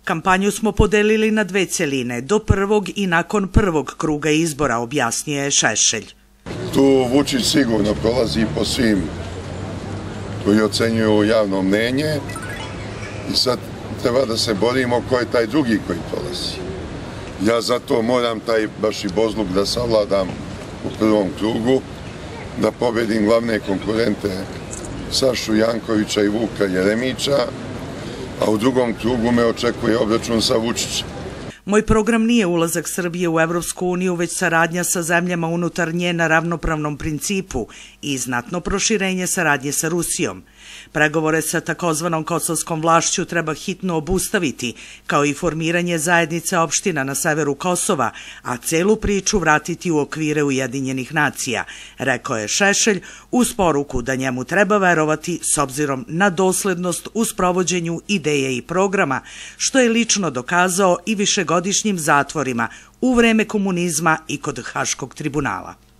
Kampanju smo podelili na dve celine, do prvog i nakon prvog kruga izbora, objasnio je Šešelj. Tu Vučić sigurno prolazi po svim koji ocenjuju javno mnenje i sad treba da se borimo ko je taj drugi koji prolazi. Ja zato moram taj baš i bozluk da savladam u prvom krugu, da pobedim glavne konkurente Sašu Jankovića i Vuka Jeremića, a u drugom krugu me očekuje obračun sa Vučićem. Moj program nije ulazak Srbije u Evropsku uniju, već saradnja sa zemljama unutar nje na ravnopravnom principu i znatno proširenje saradnje sa Rusijom. Pregovore sa takozvanom kosovskom vlašću treba hitno obustaviti, kao i formiranje zajednice opština na severu Kosova, a celu priču vratiti u okvire Ujedinjenih nacija, rekao je Šešelj uz poruku da njemu treba verovati s obzirom na doslednost u sprovođenju ideje i programa, što je lično dokazao i višegodišnjim zatvorima u vreme komunizma i kod Haškog tribunala.